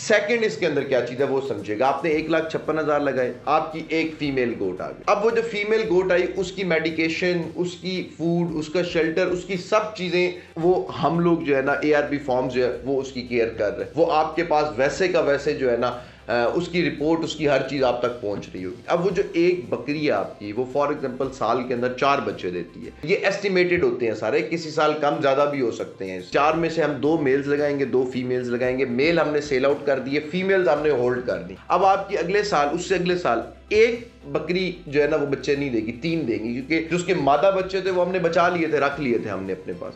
Second इसके अंदर क्या चीज है वो समझेगा। आपने 1,56,000 लगाए, आपकी एक फीमेल गोट आ गई। अब वो जो फीमेल गोट आई उसकी मेडिकेशन, उसकी फूड, उसका शेल्टर, उसकी सब चीजें वो हम लोग जो है ना ARP फॉर्म जो है वो उसकी केयर कर रहे हैं। वो आपके पास वैसे का वैसे जो है ना उसकी रिपोर्ट, उसकी हर चीज आप तक पहुंच रही होगी। अब वो जो एक बकरी है आपकी, वो फॉर एग्जांपल साल के अंदर 4 बच्चे देती है। ये एस्टिमेटेड होते हैं सारे, किसी साल कम ज्यादा भी हो सकते हैं। 4 में से हम 2 मेल्स लगाएंगे, 2 फीमेल्स लगाएंगे। मेल हमने सेल आउट कर दिए, फीमेल्स हमने होल्ड कर दी। अब आपकी अगले साल, उससे अगले साल एक बकरी जो है ना वो बच्चे नहीं देगी, 3 देगी, क्योंकि जो उसके मादा बच्चे थे वो हमने बचा लिए थे, रख लिए थे हमने अपने पास।